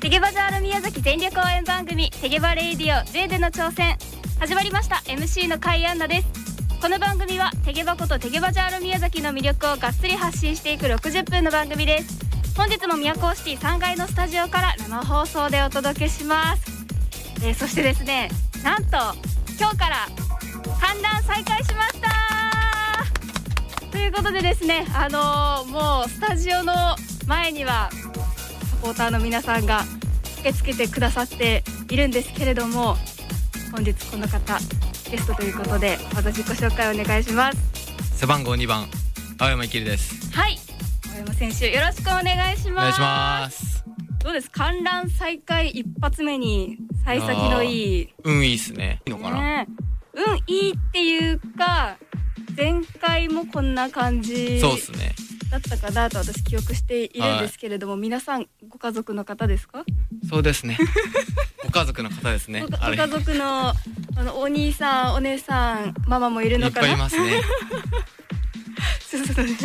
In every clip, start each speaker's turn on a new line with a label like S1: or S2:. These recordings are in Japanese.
S1: テゲバジャール宮崎全力応援番組テゲバレイディオ J での挑戦始まりました。 MC の甲斐アンナです。この番組はテゲバことテゲバジャール宮崎の魅力をがっつり発信していく60分の番組です。本日も宮古シティ3階のスタジオから生放送でお届けします。そしてですね、なんと今日から観覧再開しましたということでですね、もうスタジオの前にはサポーターの皆さんが駆けつけてくださっているんですけれども、本日この方ゲストということでまた自己紹介お願いします。
S2: 背番号2番青山いです。
S1: はい、青山選手よろしくお願いします。
S2: お願いします。
S1: どうです、観覧再開一発目に幸先のいい。
S2: 運いいっすね。いいのかな、
S1: 運いいっていうか前回もこんな感じ
S2: そうっすね
S1: だったかなと私記憶しているんですけれども、皆さんご家族の方ですか？
S2: そうですねご家族の方ですね。
S1: ご家族のお兄さんお姉さんママもいるのかな。
S2: いっぱいいますね
S1: そうね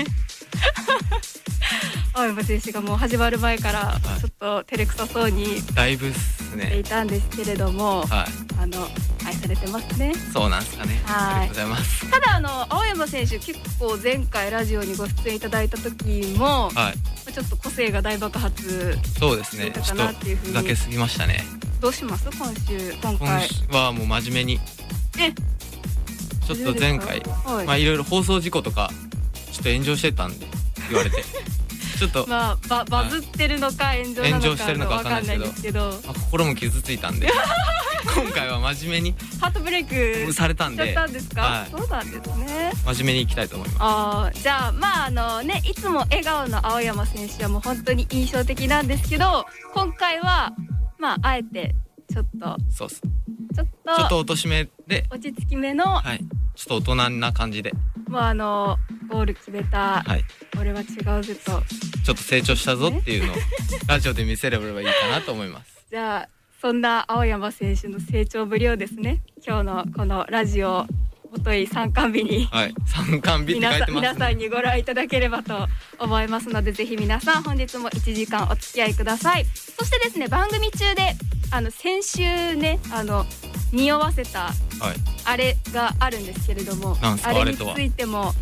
S1: 青山選手がもう始まる前からちょっと照れくさそうに
S2: だいぶっすね
S1: していたんですけれども、愛されてますね。
S2: そうなんですかね。ありがとうございます。
S1: ただ青山選手結構前回ラジオにご出演いただいた時も、ちょっと個性が大爆発
S2: そうですね。ちょっとふざけすぎましたね。
S1: どうします今回
S2: はもう真面目にちょっと前回いろいろ放送事故とかちょっと炎上してたんで言われてちょっと
S1: バズってるのか炎上してるのか分かんないんですけど、
S2: 心も傷ついたんで今回は真面目に
S1: ハートブレイク
S2: されたんで。
S1: しちゃったんですか？そうなんですね。
S2: 真面目にいきたいと思います。
S1: じゃあいつも笑顔の青山選手はもう本当に印象的なんですけど、今回はあえてちょっと
S2: そうっす。ちょっと落としめで
S1: 落ち着きめの、
S2: ちょっと大人な感じで
S1: ゴール決めた、俺は違うぜと
S2: ちょっと成長したぞっていうのをラジオで見せればいいかなと思います。
S1: じゃあそんな青山選手の成長ぶりをですね、今日のこのラジオもとい参観日に、参観日って書いてますね。皆さんにご覧いただければと思いますので、ぜひ皆さん本日も1時間お付き合いください。そしてですね、番組中で先週ね匂わせた、あれがあるんですけれども、あれについても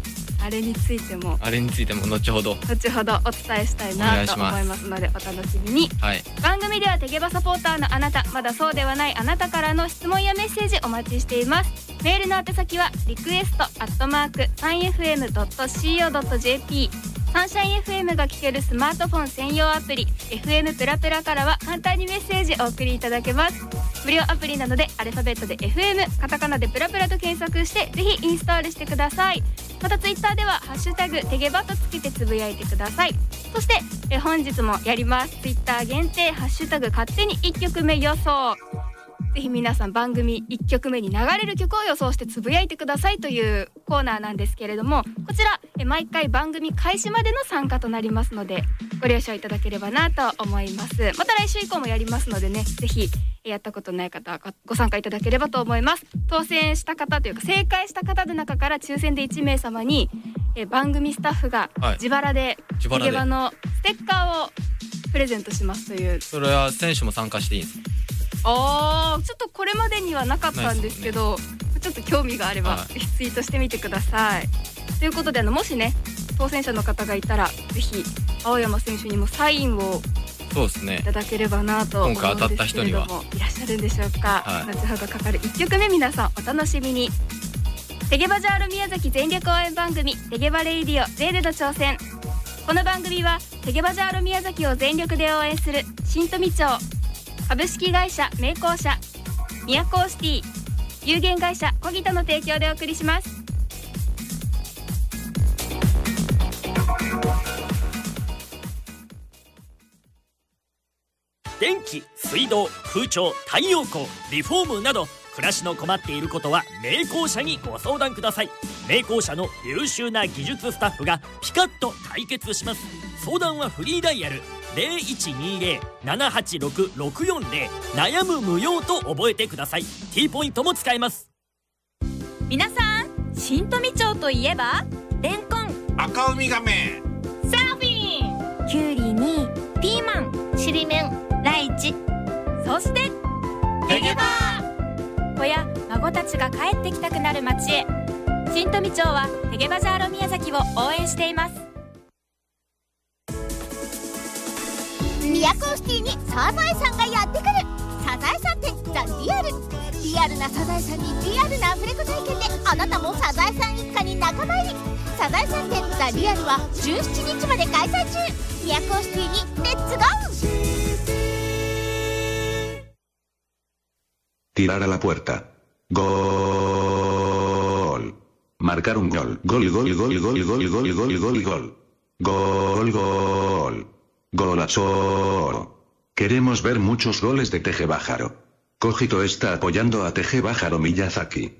S1: 後ほどお伝えしたいなと思いますのでお楽しみに。番組ではテゲバサポーターのあなた、まだそうではないあなたからの質問やメッセージお待ちしています。メールの宛先はrequest@3fm.co.jp、サンシャイン FM が聴けるスマートフォン専用アプリ FM プラプラからは簡単にメッセージお送りいただけます。無料アプリなのでアルファベットで FM、 カタカナでプラプラと検索してぜひインストールしてください。またツイッターではハッシュタグテゲバとつけてつぶやいてください。そして本日もやります。ツイッター限定ハッシュタグ勝手に1曲目予想、ぜひ皆さん番組1曲目に流れる曲を予想してつぶやいてくださいというコーナーなんですけれども、こちら毎回番組開始までの参加となりますのでご了承いただければなと思います。また来週以降もやりますのでね、ぜひやったことない方はご参加いただければと思います。当選した方というか正解した方の中から抽選で1名様に番組スタッフが自腹でテゲバのステッカーをプレゼントしますという。
S2: それは選手も参加していいんですか？
S1: ちょっとこれまでにはなかったんですけど、ちょっと興味があればツイートしてみてください。ということでもしね当選者の方がいたらぜひ青山選手にもサインをいただければなと思うんですけれども、今回当たった人にはいらっしゃるんでしょうか。後ほどかかる1曲目、皆さんお楽しみに。テゲバジャール宮崎全力応援番組テゲバレイディオ J での挑戦。この番組はテゲバジャール宮崎を全力で応援する新富町株式会社名工社、宮古シティ有限会社コギタの提供でお送りします。
S3: 電気、水道、空調、太陽光、リフォームなど暮らしの困っていることは名工社にご相談ください。名工社の優秀な技術スタッフがピカッと解決します。相談はフリーダイヤル 0120-786-640 悩む無用と覚えてください。 T ポイントも使えます。
S4: 皆さん、新富町といえばレンコン、
S5: 赤ウミガメ、
S4: サーフィン、キュウリにピーマン、ちりめん、ライチ、 そして
S3: てげば
S4: 子や孫たちが帰ってきたくなる街へ、新富町はてげバジャーロ宮崎を応援しています。
S5: 宮古シティにサザエさんがやってくる。サザエさん展ザ・リアル。リアルなサザエさんにリアルなアフレコ体験であなたもサザエさん一家に仲間入り。サザエさん展ザ・リアルは17日まで開催中。宮古シティにレッツゴー。
S6: Tirar a la puerta. Gol. Marcar un gol. Gol, gol, gol, gol, gol, gol, gol, gol, gol. Gol, gol. Golazo. Queremos ver muchos goles de Teje Bájaro. Cogito está apoyando a Teje Bájaro Miyazaki.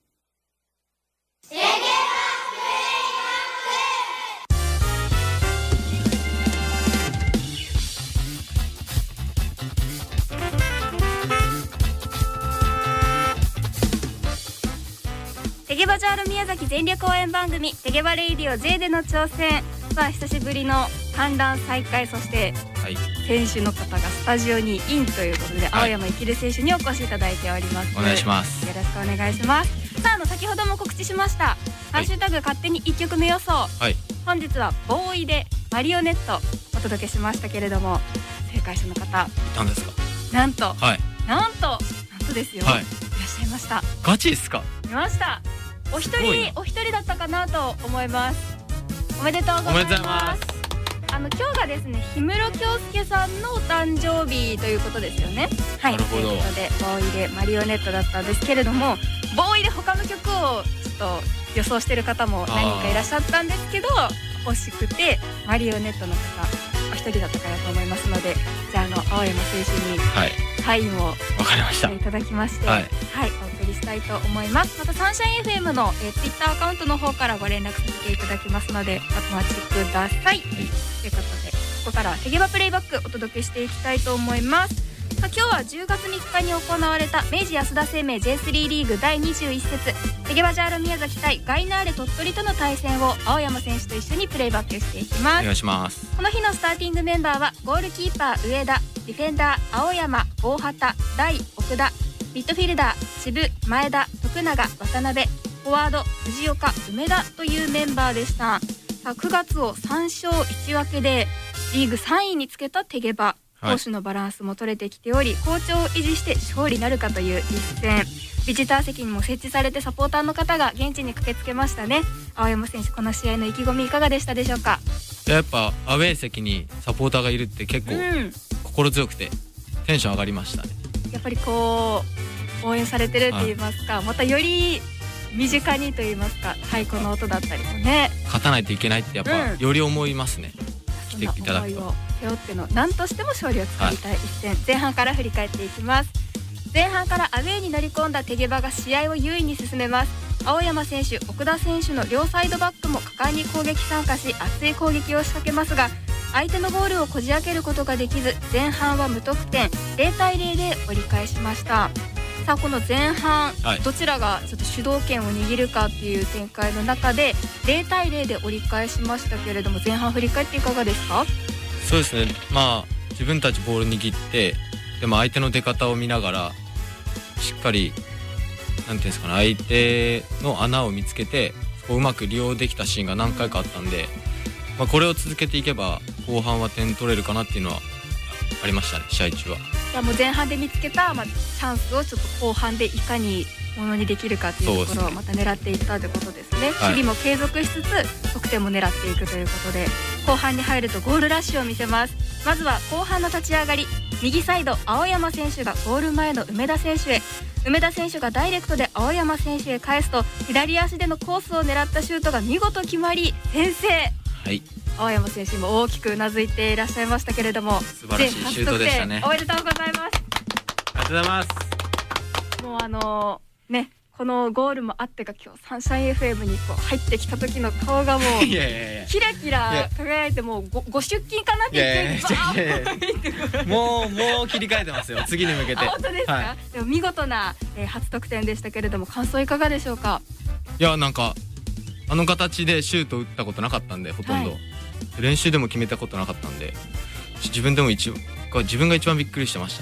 S1: てげバジャール宮崎全力応援番組てげばレイディオ J での挑戦。さあ久しぶりの観覧再開、そして選手の方がスタジオにインということで、青山育選手にお越しいただいております。
S2: お願いします。
S1: よろしくお願いします。さあ先ほども告知しましたハッシュタグ勝手に1曲目予想、本日はボーイでマリオネットお届けしましたけれども、正解者の方い
S2: たんですか？
S1: なんとですよ、いらっしゃいました。
S2: ガチですか？
S1: いました。お一人だったかなと思います。おめでとうございます。今日がですね、氷室京介さんのお誕生日ということですよね。はい。
S2: なるほど。
S1: ということでボーイでマリオネットだったんですけれども、ボーイで他の曲をちょっと予想してる方も何人かいらっしゃったんですけど、惜しくてマリオネットの方お一人だったかなと思いますので、じゃあ青山選手にサインをしていただきまして、はい、お送りしたいと思います。またサンシャイン FM のTwitter アカウントの方からご連絡させていただきますのでお待ちください。ということで、ここからはてげばプレイバックお届けしていきたいと思います。さあ今日は10月3日に行われた明治安田生命 J3 リーグ第21節てげばジャール宮崎対ガイナーレ鳥取との対戦を青山選手と一緒にプレイバックしていきます。
S2: お願いします。
S1: この日のスターティングメンバーはゴールキーパー上田、ディフェンダー青山、大畑、大、奥田、ミッドフィルダー渋、前田、徳永、渡辺、フォワード藤岡、梅田というメンバーでした。さあ9月を3勝1分けでリーグ3位につけたてげば、攻守のバランスも取れてきており、好調を維持して勝利なるかという一戦。ビジター席にも設置されてサポーターの方が現地に駆けつけましたね。青山選手、この試合の意気込みいかがでしたでしょうか？
S2: やっぱアウェー席にサポーターがいるって結構心強くてテンション上がりましたね。
S1: やっぱりこう応援されてるって言いますか、またより身近にと言いますか、太鼓の音だったりもね、
S2: 勝たないといけないってやっぱより思いますね。来ていただくと。そんな思いを
S1: 背負っての何としても勝利を作りたい一戦、前半から振り返っていきます。前半からアウェーに乗り込んだてげばが試合を優位に進めます。青山選手、奥田選手の両サイドバックも果敢に攻撃参加し、熱い攻撃を仕掛けますが、相手のゴールをこじ開けることができず、前半は無得点、0対0で折り返しました。さあこの前半、どちらがちょっと主導権を握るかっていう展開の中で0対0で折り返しましたけれども、前半振り返っていかがですか？
S2: そうですね、自分たちボール握って、でも相手の出方を見ながらしっかりなんていうんですかね、相手の穴を見つけてそこをうまく利用できたシーンが何回かあったんで、これを続けていけば後半は点取れるかなっていうのはありましたね、試合中は。
S1: じゃあもう前半で見つけた、チャンスをちょっと後半でいかにものにできるかというところをまた狙っていったということですね。守備も継続しつつ得点も狙っていくということで、後半に入るとゴールラッシュを見せます。まずは後半の立ち上がり、右サイド青山選手がゴール前の梅田選手へ、梅田選手がダイレクトで青山選手へ返すと、左足でのコースを狙ったシュートが見事決まり先制。青山選手も大きくうなずいていらっしゃいましたけれども、
S2: 素晴らしいシュートでしたね。
S1: おめでとうございます。
S2: ありがとうございます。
S1: もうね、このゴールもあってか、今日サンシャイン FM にこう入ってきた時の顔がもうキラキラ輝いて、もう ご出勤かなって言って、
S2: もう切り替えてますよ、次に向けて。
S1: 本当ですか？でも見事な初得点でしたけれども、感想いかがでしょうか？
S2: いや、なんかあの形でシュート打ったことなかったんで、ほとんど練習でも決めたことなかったんで、自分が一番びっくりしてましたね。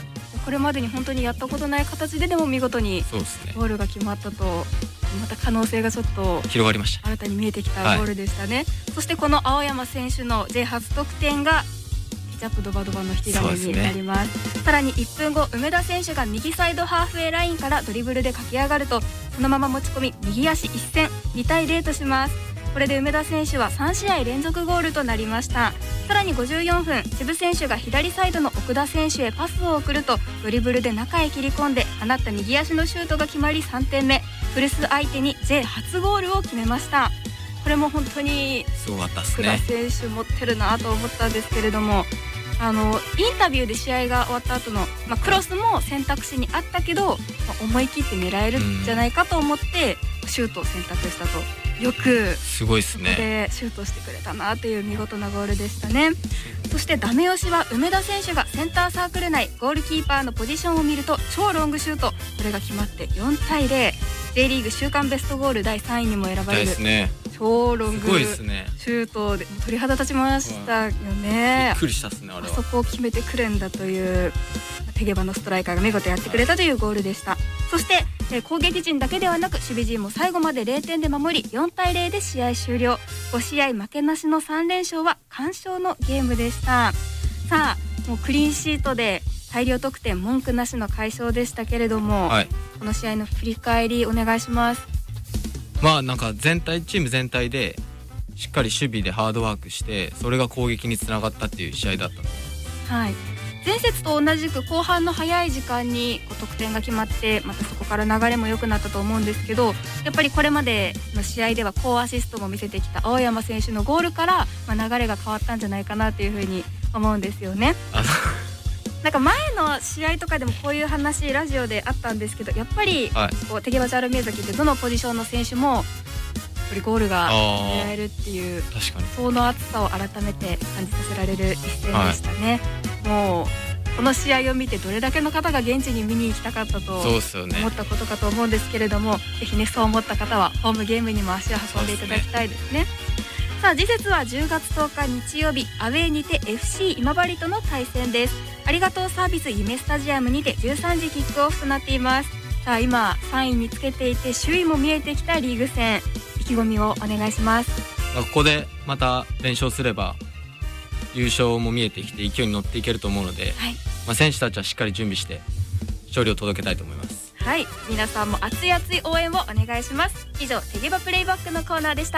S1: これまでに本当にやったことない形でも見事に
S2: そうですね。
S1: ゴールが決まったと、また可能性がちょっと
S2: 広がりました。
S1: 新たに見えてきたゴールでしたね。そしてこの青山選手の J 初得点がケチャップドバドバの引き金になります。さらに1分後、梅田選手が右サイドハーフウェイラインからドリブルで駆け上がると、そのまま持ち込み右足一閃、2対0とします。これで梅田選手は3試合連続ゴールとなりました。さらに54分、渋選手が左サイドの奥田選手へパスを送ると、ドリブルで中へ切り込んで放った右足のシュートが決まり3点目、古巣相手に J 初ゴールを決めました。これも本当に
S2: すごかったです
S1: 福田
S2: ね。
S1: 選手持ってるなと思ったんですけれども、インタビューで試合が終わった後の、クロスも選択肢にあったけど、思い切って狙えるんじゃないかと思ってシュートを選択したと。よく
S2: すごいです
S1: そこ
S2: ね。
S1: でシュートしてくれたなという見事なゴールでしたね。そしてダメ押しは梅田選手がセンターサークル内、ゴールキーパーのポジションを見ると超ロングシュート、これが決まって4対0、 J リーグ週間ベストゴール第3位にも選ばれる
S2: ですね。
S1: 超ロング
S2: すごいですね。
S1: シュートで鳥肌立ちましたよね。
S2: びっくりしたですね、あれは。
S1: あそこを決めてくるんだという手際のストライカーが見事やってくれたというゴールでした。そして攻撃陣だけではなく守備陣も最後まで0点で守り、4対0で試合終了。5試合負けなしの3連勝は完勝のゲームでした。さあ、もうクリーンシートで大量得点文句なしの快勝でしたけれども、
S2: はい、
S1: この試合の振り返りお願いします。
S2: なんかチーム全体でしっかり守備でハードワークして、それが攻撃につながったっていう試合だったと思います。
S1: はい、前節と同じく後半の早い時間に得点が決まって、またそこから流れも良くなったと思うんですけど、やっぱりこれまでの試合では好アシストも見せてきた青山選手のゴールから、流れが変わったんじゃないかなというふうに思うんですよね。なんか前の試合とかでもこういう話ラジオであったんですけど、やっぱりこうテゲバジャール宮崎ってどのポジションの選手もやっぱりゴールが狙えるっていう、
S2: 確かに
S1: その熱さを改めて感じさせられる一戦でしたね。もうこの試合を見てどれだけの方が現地に見に行きたかったと思ったことかと思うんですけれども、ぜひね、そう思った方はホームゲームにも足を運んでいただきたいですね。さあ、次節は10月10日日曜日、アウェーにて FC 今治との対戦です。ありがとうサービス夢スタジアムにて13時キックオフとなっています。さあ、今3位につけていて首位も見えてきたリーグ戦、意気込みをお願いします。
S2: ここでまた連勝すれば優勝も見えてきて勢いに乗っていけると思うので、選手たちはしっかり準備して勝利を届けたいと思います。
S1: はい、皆さんも熱い熱い応援をお願いします。以上、テゲバプレイバックのコーナーでした。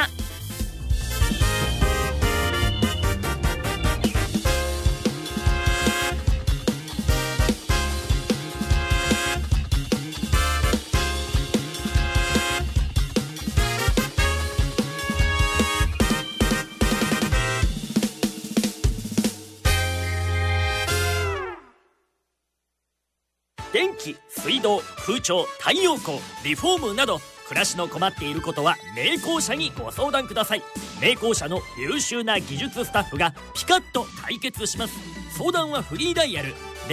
S3: 電気、水道、空調、太陽光、リフォームなど暮らしの困っていることは名工社にご相談ください。名工社の優秀な技術スタッフがピカッと解決します。相談はフリーダイヤル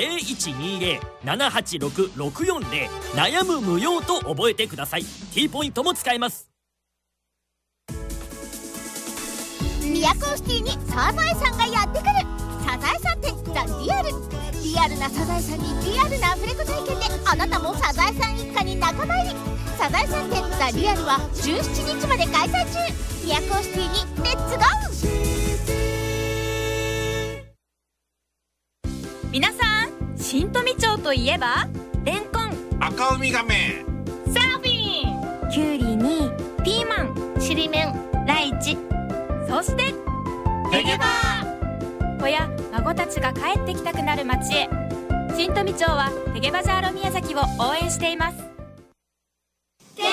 S3: 0120-786-640、 悩む無用と覚えてください。 T ポイントも使えます。
S5: 宮古シティにサザエさんがやってくる。サザエさん展ザ・リアル。リアルなサザエさんにリアルなアフレコ体験で、あなたもサザエさん一家に仲間入り。サザエさん展ザ・リアルは17日まで開催中。宮古シティにレッツゴ
S4: ー。皆さん、新富町といえばレンコン、
S7: 赤ウミガメ、
S4: サーフィン、キュウリにピーマン、ちりめん、ライチ、そしてテゲバー。子や孫たちが帰ってきたくなる街へ、新富町はテゲバジャーロ宮崎を応援しています。テゲバ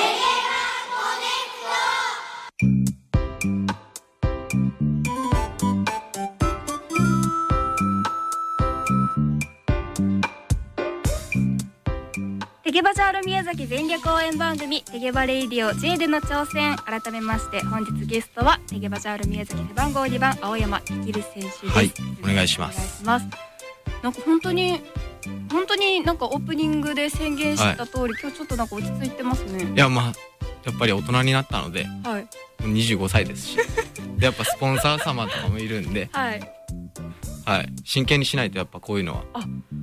S1: テゲバジャーロ宮崎全力応援番組テゲバレイディオ J での挑戦。改めまして本日ゲストはテゲバジャーロ宮崎背番号2番青山いきる選手です。
S2: はい、お願いします。
S1: なんか本当になんかオープニングで宣言した通り、今日ちょっとなんか落ち着いてますね。
S2: いや、やっぱり大人になったので、25歳ですしで、やっぱスポンサー様とかもいるんで、真剣にしないとやっぱこういうのは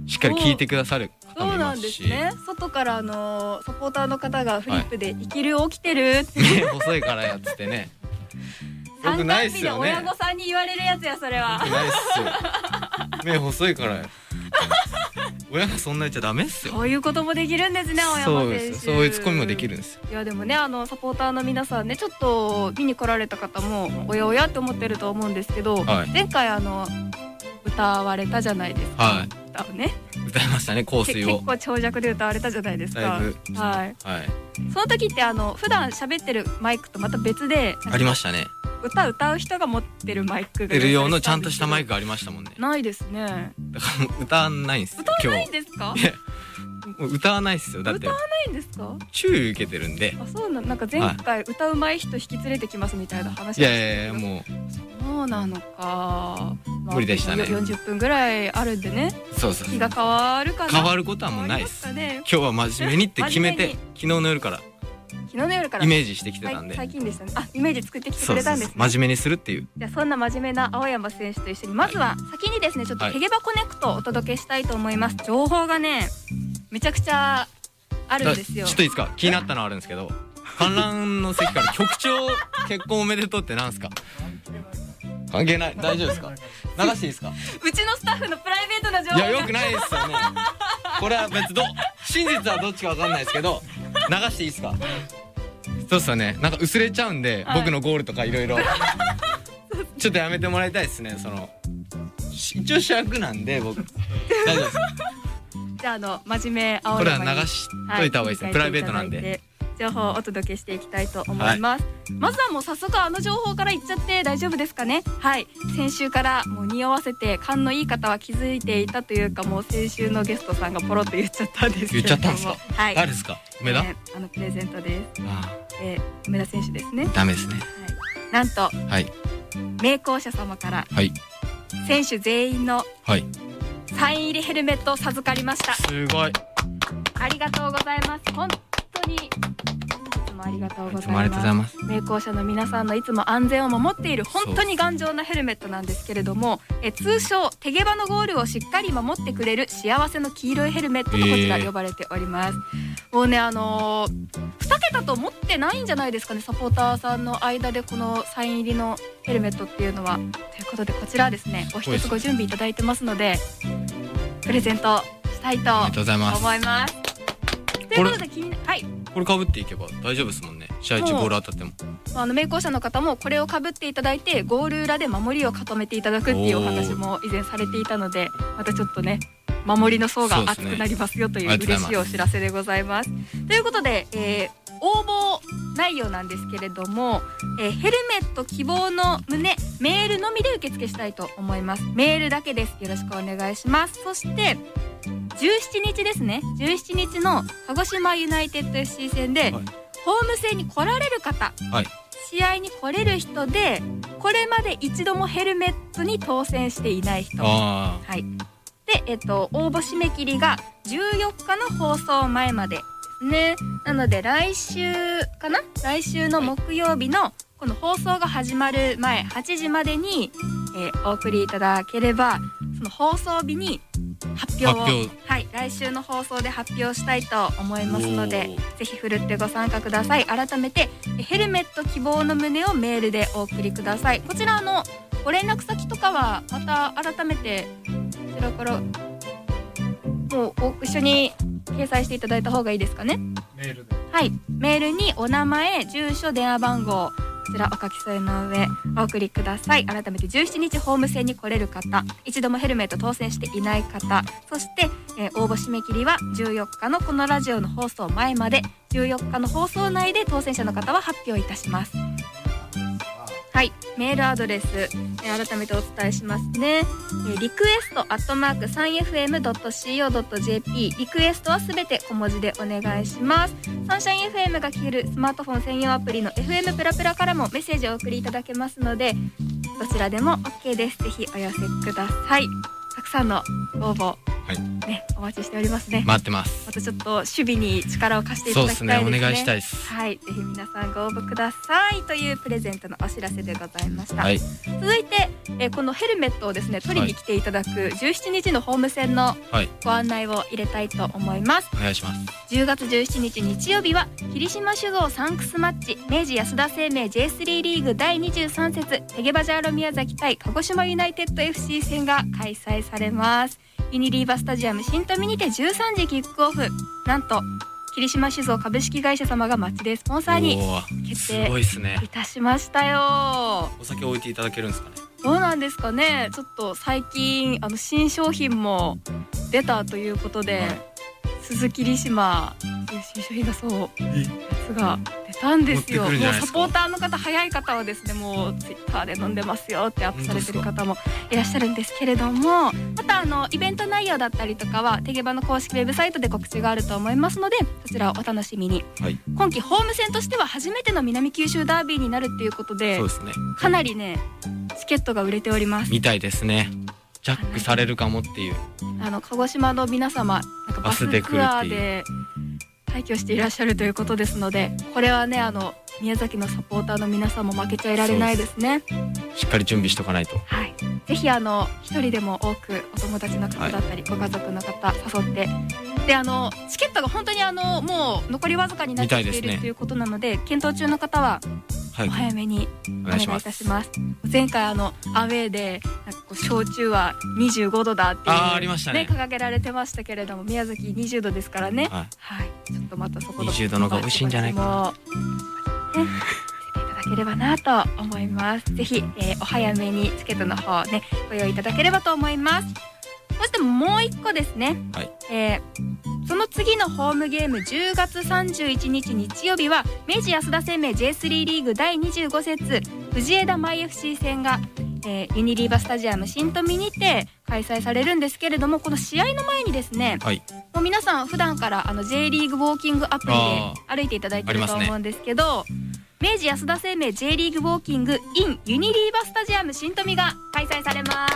S2: しっかり聞いてくださる方も
S1: そうないん
S2: ますし、
S1: ですね。外からサポーターの方がフリップで「生きる起きてる?」って
S2: 目細いからやっつってね。よくないっす
S1: 参観日で
S2: よね。
S1: 親御さんに言われるやつやそれは。
S2: よくないっすよ。目細いからや。親がそんな言っちゃダメっすよ。
S1: そういうこともできるんですね、青
S2: そうで
S1: 山選手。
S2: す。そういうツッコミもできるんですよ。
S1: いやでもねサポーターの皆さんねちょっと見に来られた方もおやおやって思ってると思うんですけど、
S2: はい
S1: 前回歌われたじゃないですか。
S2: はい
S1: 歌をね
S2: 歌いましたね、香水を
S1: 結。構長尺で歌われたじゃないですか。
S2: だいぶ
S1: はい。
S2: はい。
S1: その時って普段喋ってるマイクとまた別で
S2: ありましたね。
S1: 歌う人が持ってるマイクが
S2: 出る用のちゃんとしたマイクがありましたもんね。
S1: ないですね。
S2: だからもう歌わないんですよ。
S1: 歌わないん
S2: 今
S1: ですか？
S2: 日。いやもう歌わないっすよ。だって
S1: 歌わないんですか？
S2: 注意受けてるんで。
S1: あ、そうなんか前回歌うまい人引き連れてきますみたいな話
S2: いやいやいやも
S1: そうなのか。
S2: 無理でしたね
S1: 40分ぐらいあるんでね。
S2: うそうそう。
S1: 日が変わるかな。
S2: 変わることはもうないっす。
S1: 変わりますかね。
S2: 今日は真面目にって決めて
S1: 真面
S2: 昨日の夜から
S1: 昨日の夜から
S2: イメージしてきてたんで。
S1: 最近でしたね。あ、イメージ作ってきてくれたんですね。
S2: 真面目にするっていう。
S1: じゃあそんな真面目な青山選手と一緒にまずは先にですねちょっと
S2: はい
S1: ヘゲバコネクトをお届けしたいと思います。情報がねめちゃくちゃあるんですよ。
S2: ちょっといいですか、気になったのあるんですけど、観覧の席から局長結婚おめでとうってなんすか？関係ない。大丈夫ですか？流していいですか？
S1: うちのスタッフのプライベートな情報が
S2: いやよくないですよね。これは別真実はどっちかわかんないですけど流していいですか？そうっすよね。なんか薄れちゃうんで、
S1: はい
S2: 僕のゴールとかいろいろちょっとやめてもらいたいですね。一応主役なんで僕大丈夫です。
S1: じゃあ真面目青
S2: これは
S1: 山に
S2: 流しといた方がいいですね。プライベートなんで。
S1: 情報をお届けしていきたいと思います。まずはもう早速情報からいっちゃって大丈夫ですかね。はい。先週からもう匂わせて勘のいい方は気づいていたというかもう先週のゲストさんがポロッと言っちゃったんですけれども。
S2: 言っちゃったんですか？
S1: はい。
S2: 誰ですか？梅田？
S1: プレゼントです。
S2: あ
S1: 梅田選手ですね。
S2: あ、ダメですね。
S1: はい。なんと
S2: はい
S1: 名工者様から
S2: はい
S1: 選手全員の
S2: はい。
S1: サイン入りヘルメットを授かりました。
S2: すごい。
S1: ありがとうございます。本当にいつもありがとうございます。
S2: いつもありがとうございます。
S1: 名工者の皆さんのいつも安全を守っている本当に頑丈なヘルメットなんですけれども、通称手ゲバのゴールをしっかり守ってくれる幸せの黄色いヘルメットとこちら呼ばれております。もうね2桁と思ってないんじゃないですかね、サポーターさんの間でこのサイン入りのヘルメットっていうのは。ということでこちらですねお一つご準備いただいてますのでプレゼントしたいと
S2: ありがとうございます。
S1: 思います。ということではい
S2: これ被っていけば大丈夫ですもんね。試合中ゴール当たっても。
S1: 名工者の方もこれをかぶっていただいてゴール裏で守りを固めていただくっていうお話も以前されていたので、またちょっとね守りの層が厚くなりますよという嬉しいお知らせでございます。ということで、応募内容なんですけれども、ヘルメット希望の旨メールのみで受付したいと思います。メールだけです。よろしくお願いします。そして17日ですね、17日の鹿児島ユナイテッド FC 戦で、ホーム戦に来られる方、試合に来れる人でこれまで一度もヘルメットに当選していない人、はいで、応募締め切りが14日の放送前までですね。なので来週の木曜日のこの放送が始まる前8時までに、お送りいただければその放送日に発表を来週の放送で発表したいと思いますのでぜひふるってご参加ください。改めてヘルメット希望の旨をメールでお送りください。こちらご連絡先とかはまた改めてこちらからもう一緒に掲載していただいた方がいいですかね。
S2: メールで。
S1: はい、メールにお名前、住所、電話番号こちらお書き添えの上お送りください。改めて17日ホーム戦に来れる方、一度もヘルメット当選していない方、そして、応募締め切りは14日のこのラジオの放送前まで、14日の放送内で当選者の方は発表いたします。はい、メールアドレス、改めてお伝えしますね。リクエスト@3fm.co.jp リクエストはすべて小文字でお願いします。サンシャイン FM が聴けるスマートフォン専用アプリの FM プラプラからもメッセージをお送りいただけますのでどちらでも OK です。ぜひお寄せください。たくさんの応募ね、お待ちしておりますね。
S2: 待ってます。
S1: またちょっと守備に力を貸していただきたいですね。
S2: そうですね、お願いしたいです。
S1: はい、ぜひ皆さんご応募くださいというプレゼントのお知らせでございました。
S2: はい、
S1: 続いて、このヘルメットをですね取りに来ていただく17日のホーム戦のご案内を入れたいと思います。
S2: お願いします。
S1: 10月17日日曜日は霧島酒造サンクスマッチ明治安田生命 J3 リーグ第23節テゲバジャーロ宮崎対鹿児島ユナイテッド FC 戦が開催されます。ユニリーバスタジアム新富にて13時キックオフ。なんと霧島酒造株式会社様がマッチデースポンサーに決定いたしましたよ。
S2: お酒置いていただけるんですかね。
S1: どうなんですかね。ちょっと最近新商品も出たということで、鈴霧島新商品だそうやつが出たんですよ。もうサポーターの方、早い方はですねもうツイッターで飲んでますよってアップされてる方もいらっしゃるんですけれども、またイベント内容だったりとかはテゲバの公式ウェブサイトで告知があると思いますので、そちらをお楽しみに。今季ホーム戦としては初めての南九州ダービーになるっていうことで、
S2: そうですね、
S1: かなりねチケットが売れております
S2: みたいですね。ジャックされるかもっていう、
S1: 鹿児島の皆様なんかバスツアーで退去していらっしゃるということですので、これはね宮崎のサポーターの皆さんも負けちゃいられないですね。
S2: しっかり準備しとかないと。
S1: はい、ぜひ一人でも多くお友達の方だったり、ご家族の方誘って、でチケットが本当にもう残りわずかになってきているということなので、検討中の方はお早めにお願いいたします。前回アウェーでなんか焼酎は25度だっていう
S2: ありましたね、
S1: 掲げられてましたけれども、宮崎20度ですからね。はい、ちょっとまたそこの
S2: 20度のが美味しいんじゃないかな。
S1: ね、いただければなと思います。ぜひ、お早めにチケットの方ねご用意いただければと思います。そしてもう一個ですね、その次のホームゲーム10月31日日曜日は明治安田生命 J3 リーグ第25節藤枝マイ FC 戦が、ユニリーバスタジアム新富にて開催されるんですけれども、この試合の前にですね、もう皆さん普段からJ リーグウォーキングアプリで歩いていただいてると思うんですけど、明治安田生命 J リーグウォーキング in ユニリーバスタジアム新富が開催されます。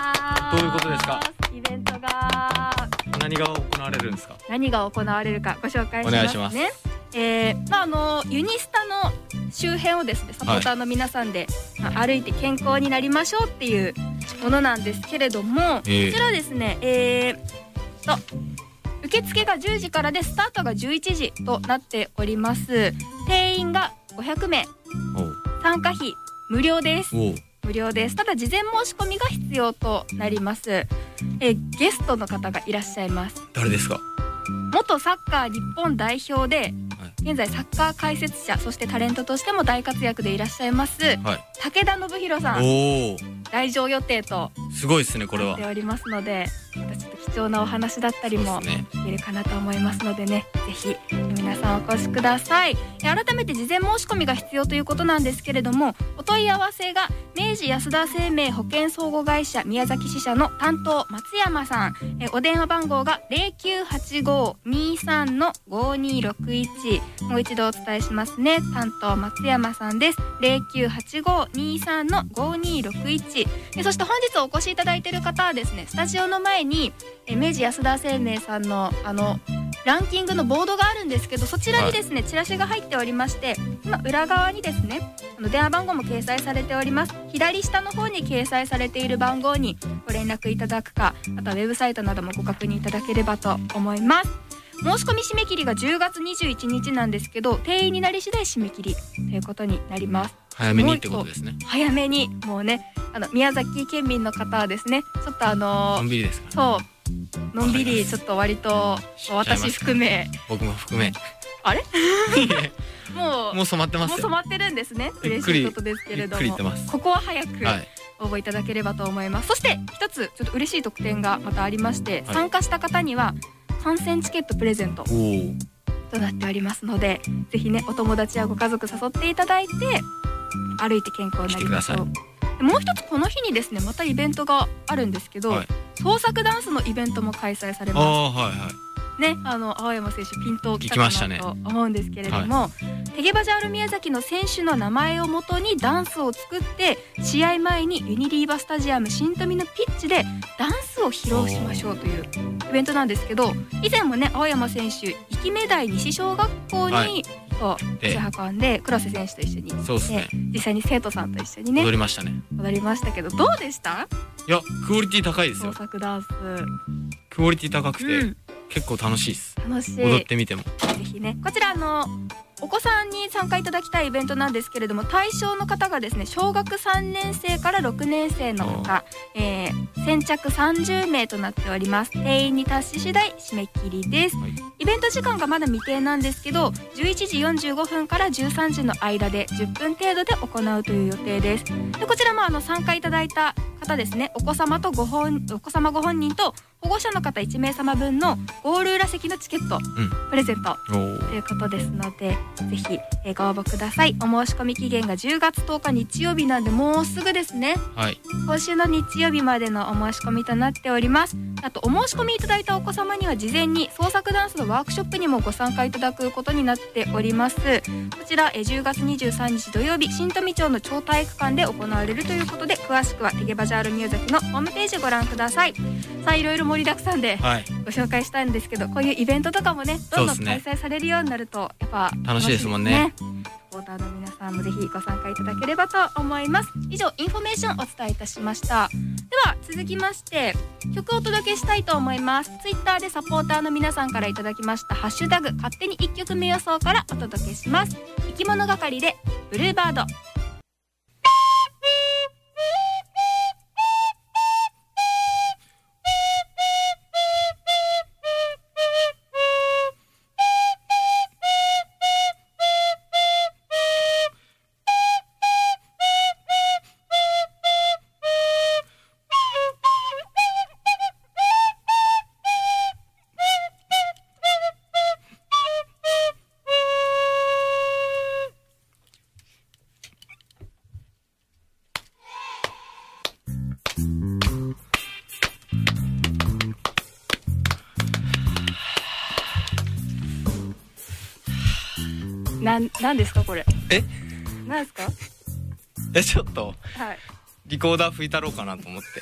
S2: どういうことですか。
S1: イベントが
S2: 何が行われるんですか。
S1: 何が行われるかご紹介しますね。ユニスタの周辺をですねサポーターの皆さんで、歩いて健康になりましょうっていうものなんですけれども、こちらですね受付が10時からでスタートが11時となっております。定員が500名、参加費無料です。無料です。ただ事前申し込みが必要となります。ゲストの方がいらっしゃいます。
S2: 誰ですか。
S1: 元サッカー日本代表で、現在サッカー解説者そしてタレントとしても大活躍でいらっしゃいます、武田信弘さん、来場予定と
S2: すごいですね。これは
S1: なっておりますので、またちょっと貴重なお話だったりもできるかなと思いますのでね、ぜひ皆さんお越しください。改めて事前申し込みが必要ということなんですけれども、お問い合わせが明治安田生命保険相互会社宮崎支社の担当松山さん、お電話番号が 0985-23-5261、もう一度お伝えしますね。担当松山さんです。0985-23-5261。そして本日お越しいただいている方はですね、スタジオの前に明治安田生命さんのランキングのボードがあるんですけど、そちらにですねチラシが入っておりまして、今裏側にですね電話番号も掲載されております。左下の方に掲載されている番号にご連絡いただくか、あとはウェブサイトなどもご確認いただければと思います。申し込み締め切りが10月21日なんですけど、定員になり次第締め切りということになります。
S2: 早めにってことですね。
S1: 早めに、もうね宮崎県民の方はですね、ちょっと
S2: のんびりですかね。
S1: そうのんびり、ちょっと割と私含め、
S2: 僕も含め
S1: あれもう
S2: 染まってますよ。
S1: もう染まってるんですね。嬉しいことですけれども、ここは早く応募いただければと思います。そして一つちょっと嬉しい特典がまたありまして、参加した方には観戦チケットプレゼントとなっておりますので、ぜひねお友達やご家族誘っていただいて歩いて健康になりましょう。もう一つこの日にですねまたイベントがあるんですけど、創作ダンスのイベントも開催されます。 ね、青山選手ピンときたかなと思うんですけれども、テゲバジャール宮崎の選手の名前をもとにダンスを作って、試合前にユニリーバスタジアム新富のピッチでダンスを披露しましょうというイベントなんですけど、以前もね青山選手生目台西小学校に足運んで黒瀬選手と一緒に、
S2: そうですね、
S1: 実際に生徒さんと一緒にね
S2: 踊りましたね。
S1: 踊りましたけど、どうでした？
S2: いやクオリティ高いですよ。
S1: 創作ダンス
S2: クオリティ高くて、結構楽しいです。
S1: 楽しい。
S2: 踊ってみても
S1: ぜひね、こちらお子さんに参加いただきたいイベントなんですけれども、対象の方がですね小学3年生から6年生の方、先着30名となっております。定員に達し次第締め切りです。イベント時間がまだ未定なんですけど、11時45分から13時の間で10分程度で行うという予定です。でこちらも参加いただいた方ですね、お子様ご本人と保護者の方1名様分のゴール裏席のチケット、プレゼントということですので、ぜひご応募ください。お申し込み期限が10月10日日曜日なんで、もうすぐですね。今週の日曜日までのお申し込みとなっております。あとお申し込みいただいたお子様には事前に創作ダンスのワークショップにもご参加いただくことになっております。こちら10月23日土曜日新富町の町体育館で行われるということで、詳しくはテゲバジャール宮崎のホームページご覧ください。さあいろいろ盛りだくさんでご紹介したんですけど、こういうイベントとかもねどんどん開催されるようになるとやっぱ
S2: 楽しいですもんね。
S1: サポーターの皆さんもぜひご参加いただければと思います。以上インフォメーションお伝えいたしました。では続きまして曲をお届けしたいと思います。ツイッターでサポーターの皆さんからいただきましたハッシュタグ勝手に1曲目予想からお届けします。生き物係でブルーバード。なんですかこれ？なんですか？
S2: ちょっとリコーダー吹いたろうかなと思って。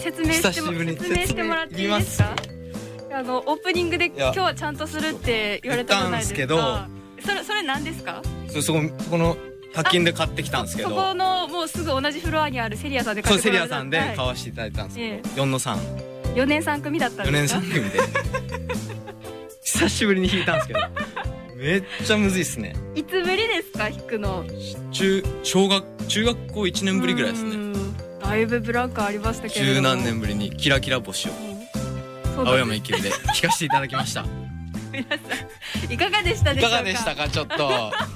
S2: 説明
S1: してもらっていいですか？オープニングで今日はちゃんとするって言われたじゃないですか。それ何ですか？
S2: そこの100均で買ってきたんですけど、
S1: そこのもうすぐ同じフロアにあるセリアさんで買って
S2: セリアさんで買わせていただいたんですけど、4年3組だったんですか？4年3組で久しぶりに弾いたんですけどめっちゃむずいっすね。
S1: いつぶりですか弾くの？
S2: 中学校1年ぶりぐらいですね。
S1: だいぶブランクありましたけれども、
S2: 十何年ぶりにキラキラ星を青山一球で弾かせていただきました
S1: 皆さんいかがでしたでしょうか？
S2: いかがでしたか？ちょっと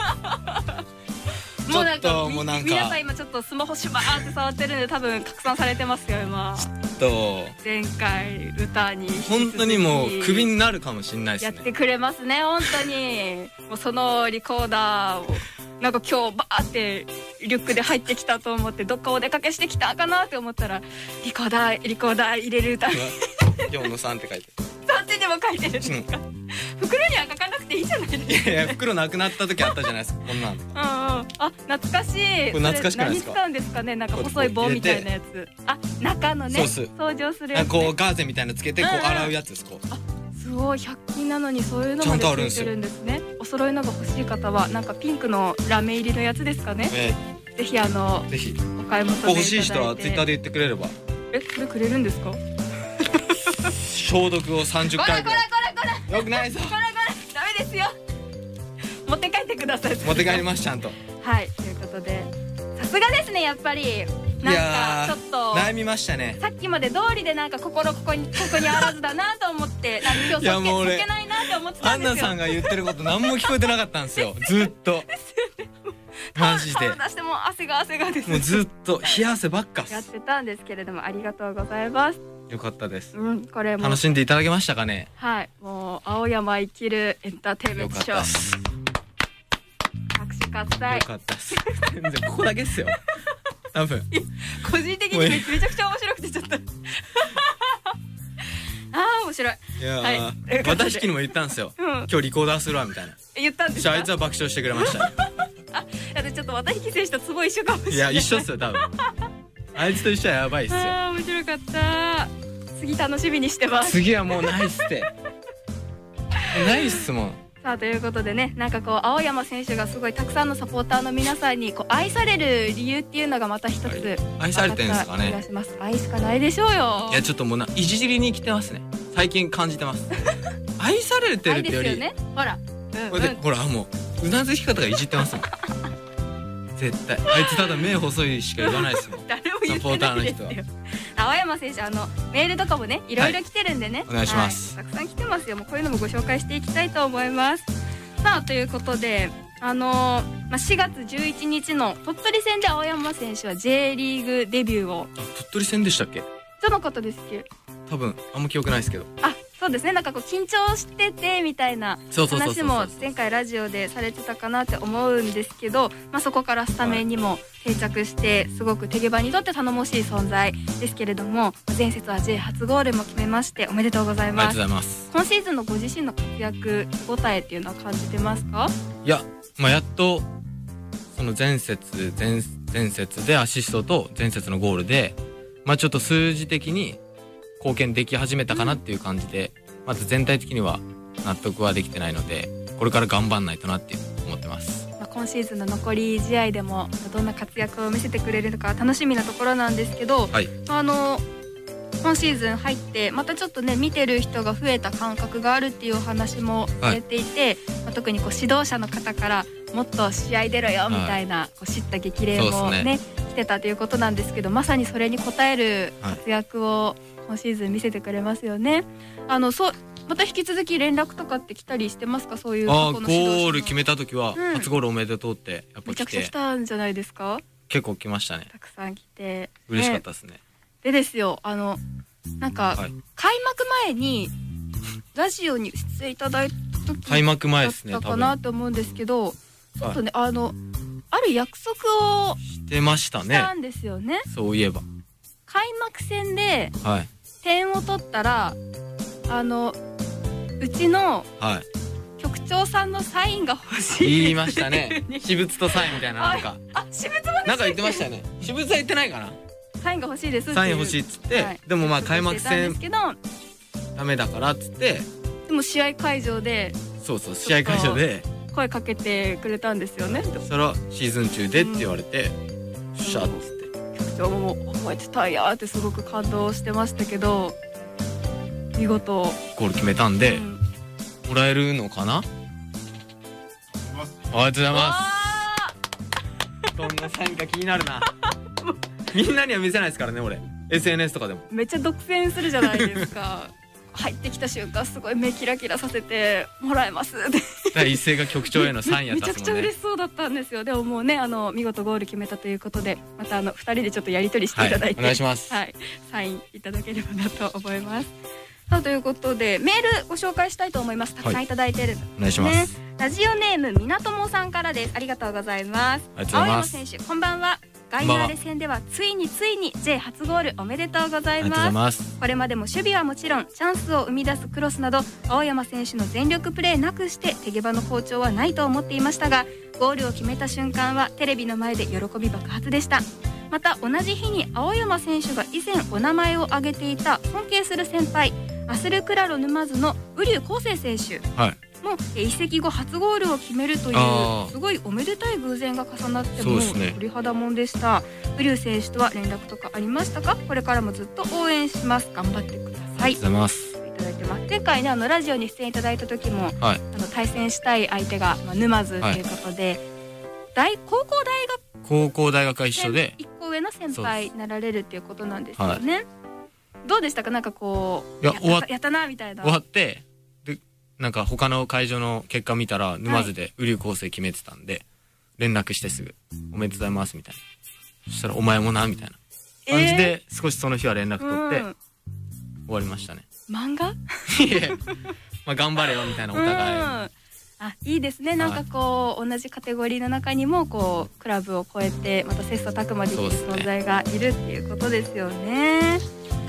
S1: もうなんか皆さん今ちょっとスマホシュバーって触ってるんで多分拡散されてますよ今。前回歌に
S2: 本当にもうクビになるかもしれないですね。
S1: やってくれますね本当にもうそのリコーダーをなんか今日バーってリュックで入ってきたと思ってどっかお出かけしてきたかなって思ったらリコーダー入れる歌
S2: 4の3って書いて
S1: そっちにも書いてるんですか？袋には書かなくていいじゃないですか。
S2: いや袋なくなった時あったじゃないですかこんなん。
S1: あ懐かしい。
S2: これ懐かしくないですか？
S1: 何使うんですかね？なんか細い棒みたいなやつ。中のね掃除をするやつ。
S2: こうガーゼみたいなのつけてこう洗うやつです。こう
S1: すごい100均なのにそういうのまでついてるんですね。お揃いのが欲しい方はなんかピンクのラメ入りのやつですかね。ぜひお買い求めいただいて。
S2: 欲しい人はツイッターで言ってくれれば。
S1: これくれるんですか？
S2: 消毒を30回ぐらい。
S1: これ
S2: よくないぞ。
S1: ダメですよ。持って帰ってください。
S2: 持って帰りますちゃんと。
S1: はいということでさすがですねやっぱり。なんかちょっと
S2: 悩みましたね。
S1: さっきまで通りでなんか心ここにあらずだなと思ってなんか今日そけないなって思ってたんですよ。
S2: アンナさんが言ってること何も聞こえてなかったんですよずっと。マジで。
S1: 顔出しても汗がです。
S2: もうずっと冷や汗ばっか
S1: やってたんですけれどもありがとうございます。
S2: よかったです。
S1: これも
S2: 楽しんでいただけましたかね？
S1: はいもう青山生きるエンターテインメントショー。拍手喝采。
S2: よかったです。全然ここだけっすよ。多分
S1: 個人的にめちゃくちゃ面白くてちょっと面白い。
S2: いやー、
S1: はい、
S2: 渡引きにも言ったんですよ、今日リコーダーするわみたいな。
S1: 言ったんですか？
S2: あいつは爆笑してくれましたね。
S1: だってちょっと渡引選手とツボ一緒かもしれない。
S2: いや一緒っすよ多分。あいつと一緒はやばいっすよ。
S1: 面白かった。次楽しみにしてます。
S2: 次はもうないっすって。ないっすもん。
S1: さあということでね、なんかこう青山選手がすごいたくさんのサポーターの皆さんにこう愛される理由っていうのがまた一つ、はい、
S2: 愛されてるんですかね。
S1: 愛しかないでしょうよ。
S2: いやちょっともういじりに来てますね。最近感じてます。愛されてるってより、
S1: ね、ほら、
S2: ほらもうなずき方がいじってますもん。絶対あいつただ目細いしか言わないですもん。
S1: 誰も言ってないですよ。青山選手メールとかもねいろいろ来てるんでね、
S2: お願いします、
S1: たくさん来てますよ。もうこういうのもご紹介していきたいと思います。さあということで4月11日の鳥取戦で青山選手は J リーグデビューを。
S2: 鳥取戦でしたっけ？
S1: じゃなかったですっけ？
S2: 多分あんま記憶ないですけど。
S1: そうですね、なんかこう緊張しててみたいな話も前回ラジオでされてたかなって思うんですけど、そこからスタメンにも定着してすごく手毛場にとって頼もしい存在ですけれども、前節は J 初ゴールも決めましておめでとうございます。
S2: ありがとうございます。
S1: 今シーズンのご自身の活躍手応えっていうのは感じてますか？
S2: いや、やっとその前節でアシストと前節のゴールでちょっと数字的に貢献でき始めたかなっていう感じで、まず全体的には納得はできてないので、これから頑張んないとなって思ってます。
S1: 今シーズンの残り試合でもどんな活躍を見せてくれるのか楽しみなところなんですけど、
S2: はい、
S1: 今シーズン入ってまたちょっとね見てる人が増えた感覚があるっていうお話もされていて、特にこう指導者の方からもっと試合出ろよみたいな、こう叱咤激励もね来てたということなんですけど、まさにそれに応える活躍を今シーズン見せてくれますよね。また引き続き連絡とかって来たりしてますか？そういう
S2: ゴール決めた時は、初ゴールおめでとうってやっぱ来て
S1: めちゃくちゃ来たんじゃないですか？
S2: 結構来ましたね。
S1: たくさん来て
S2: 嬉しかったですね。
S1: でですよ、なんか、開幕前にラジオに出演いただいた時
S2: 開幕前ですね
S1: だったかなと思うんですけど、ちょっとね、ある約束を
S2: してましたね。
S1: したんですよね。
S2: そういえば
S1: 開幕戦で点を取ったら、うちの局長さんのサインが欲しい
S2: 言いましたね。私物とサインみたいな、なんか
S1: 私物も
S2: なんか言ってましたよね。私物は言ってないかな。
S1: サインが欲しいですって
S2: サイン欲しいっつって、でも開幕戦ダメだからっつって、
S1: でも試合会場で
S2: 試合会場で
S1: 声かけてくれたんですよね。
S2: そしたらシーズン中でって言われて、シャッつって
S1: 局長も覚えてたんやってすごく感動してましたけど、見事
S2: ゴール決めたんで、もらえるのかな。ありがとうございます。どんなサインか気になるな。みんなには見せないですからね、俺 SNS とかでも
S1: めっちゃ独占するじゃないですか。入ってきた瞬間すごい目キラキラさせてもらえますって
S2: 第一声が局長へのサインやったっすもんね。
S1: めちゃくちゃ嬉しそうだったんですよ。でももうね、見事ゴール決めたということで、また2人でちょっとやり取りしていただいて、
S2: お願いします。
S1: サインいただければなと思います。さあということでメールご紹介したいと思います。たくさんいただいてる、
S2: お願いします。
S1: ラジオネームみなともさんからです。ありがとうございます。青山選手こんばんは。ガイナーレ戦ではついに J 初ゴールおめでとうございます。これまでも守備はもちろんチャンスを生み出すクロスなど青山選手の全力プレーなくして手際の好調はないと思っていましたが、ゴールを決めた瞬間はテレビの前で喜び爆発でした。また同じ日に青山選手が以前お名前を挙げていた尊敬する先輩アスルクラロ沼津の瓜生康生選手も移籍後初ゴールを決めるというすごいおめでたい偶然が重なっても鳥肌もんでした。瓜生選手とは連絡とかありましたか？これからもずっと応援します。頑張ってください。
S2: ありがとうございます。
S1: いただいてます。前回ねラジオに出演いただいた時も、対戦したい相手が、沼津ということで、高校大学が一緒で1個上の先輩になられるっていうことなんですよね。どうでしたか？なんかこうやったなみたいな。
S2: 終わってでなんか他の会場の結果見たら沼津で瓜生康生決めてたんで、連絡してすぐおめでとうございますみたいな。そしたらお前もなみたいな感じで、少しその日は連絡取って終わりましたね。
S1: 漫画
S2: 頑張れよみたいなお互い。
S1: いいですね。なんかこう同じカテゴリーの中にもこうクラブを超えてまた切磋琢磨できる存在がいるっていうことですよね。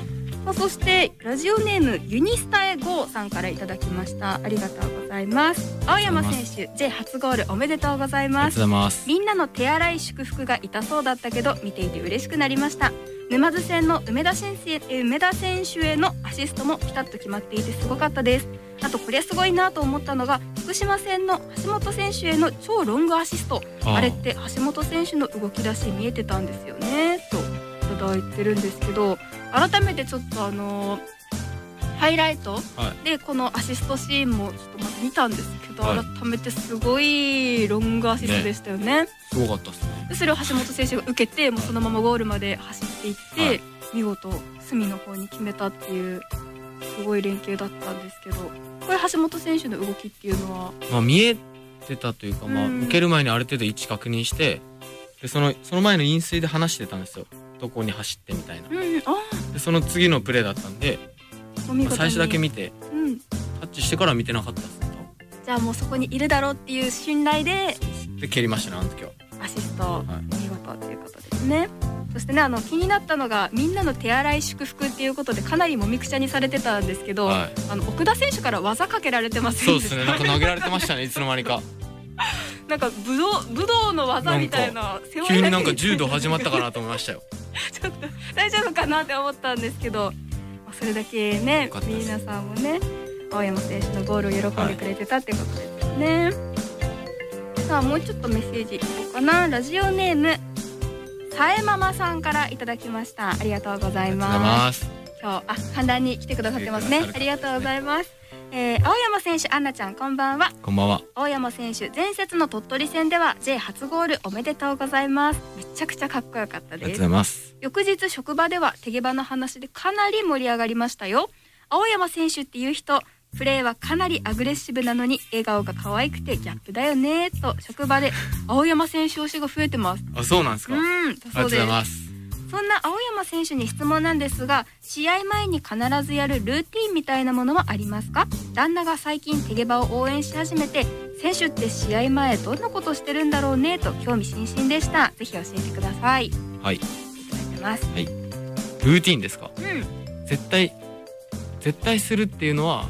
S1: そしてラジオネームユニスタエゴーさんからいただきました。ありがとうございます。青山選手 J 初ゴールおめでとうございます。みんなの手洗い祝福が痛そうだったけど見ていて嬉しくなりました。沼津戦の梅田選手へのアシストもピタッと決まっていてすごかったです。あとこれすごいなと思ったのが福島戦の橋本選手への超ロングアシスト。あれって橋本選手の動き出し見えてたんですよねといただいてるんですけど、改めてちょっとハイライトでこのアシストシーンもちょっとまた見たんですけど、改めてすごいロングアシストでしたよね。
S2: すごかったですね。
S1: でそれを橋本選手が受けてもうそのままゴールまで走っていって、見事隅の方に決めたっていうすごい連携だったんですけど、これ橋本選手の動きっていうのは、
S2: 見えてたというか、受ける前にある程度位置確認して、でその前の飲水で話してたんですよ。どこに走ってみたいな。でその次のプレーだったんで、最初だけ見て、タッチしてから見てなかったです。
S1: じゃあもうそこにいるだろうっていう信頼で
S2: 蹴りましたね、あの時は。
S1: アシスト、見事ということですね。そしてね、気になったのがみんなの手洗い祝福っていうことでかなりもみくちゃにされてたんですけど、奥田選手から技かけられてます
S2: そうですね、なんか投げられてましたねいつの間にか。
S1: なんか武道の技みたいな、
S2: 急になんか柔道始まったかなと思いましたよ。
S1: ちょっと大丈夫かなって思ったんですけど、それだけね皆さんもね青山選手のゴールを喜んでくれてたってことですよね。さあもうちょっとメッセージいこうかな。ラジオネームさえママさんからいただきました。ありがとうございます。今日観覧に来てくださってますね。ありがとうございます。青山選手、アンナちゃんこんばんは。
S2: こんばんは。
S1: 青山選手前節の鳥取戦では J 初ゴールおめでとうございます。めちゃくちゃかっこよかったです。
S2: ありがとうございます。
S1: 翌日職場では手毛羽の話でかなり盛り上がりましたよ。青山選手っていう人プレーはかなりアグレッシブなのに笑顔が可愛くてギャップだよねと職場で青山選手推しが増えてます。
S2: あ、そうなんですか。ありがとうございます。
S1: そんな青山選手に質問なんですが、試合前に必ずやるルーティンみたいなものはありますか？旦那が最近手毛羽を応援し始めて、選手って試合前どんなことしてるんだろうねと興味津々でした。ぜひ教えてください。
S2: はい、
S1: いただいてます。
S2: はい、ルーティンですか。絶対するっていうのは